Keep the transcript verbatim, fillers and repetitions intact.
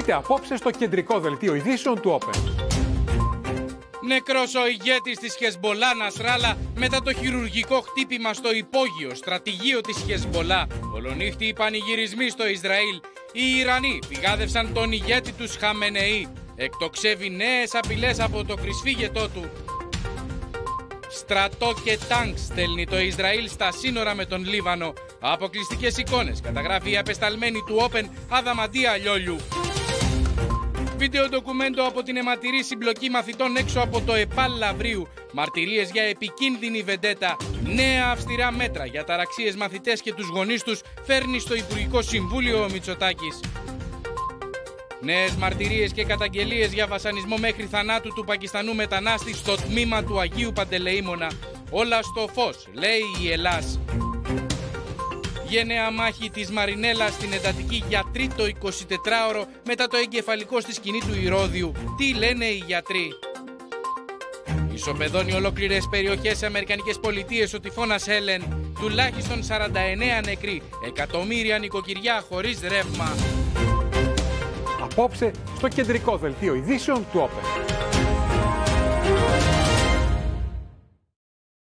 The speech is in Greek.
Δείτε απόψε στο κεντρικό δελτίο ειδήσεων του Open. Νεκρός ο ηγέτης της Χεσμπολά Νασράλα μετά το χειρουργικό χτύπημα στο υπόγειο στρατηγείο της Χεσμπολά. Ολονύχτη οι πανηγυρισμοί στο Ισραήλ. Οι Ιρανοί πηγάδευσαν τον ηγέτη τους Χαμενεή. Εκτοξεύει νέες απειλές από το κρυσφύγετό του. Στρατό και τάγκ στέλνει το Ισραήλ στα σύνορα με τον Λίβανο. Αποκλειστικές εικόνες καταγράφει η απεσταλμένη του Open Αδαμαντία Λιόλιου. Βίντεο ντοκουμέντο από την αιματηρή συμπλοκή μαθητών έξω από το ΕΠΑΛ Λαβρίου. Μαρτυρίες για επικίνδυνη βεντέτα. Νέα αυστηρά μέτρα για ταραξίες μαθητές και τους γονείς τους φέρνει στο Υπουργικό Συμβούλιο ο Μητσοτάκης. Νέες μαρτυρίες και καταγγελίες για βασανισμό μέχρι θανάτου του Πακιστανού μετανάστη στο τμήμα του Αγίου Παντελεήμονα. Όλα στο φως, λέει η Ελλάς. Γενναία μάχη της Μαρινέλα στην εντατική για τρίτο εικοσιτετράωρο μετά το εγκεφαλικό στη σκηνή του Ηρώδιου. Τι λένε οι γιατροί? Ισοπεδώνει ολόκληρες περιοχές σε Αμερικανικές πολιτείες ο τυφώνας Έλεν. Τουλάχιστον σαράντα εννέα νεκροί, εκατομμύρια νοικοκυριά χωρίς ρεύμα. Απόψε στο κεντρικό δελτίο ειδήσεων του Open.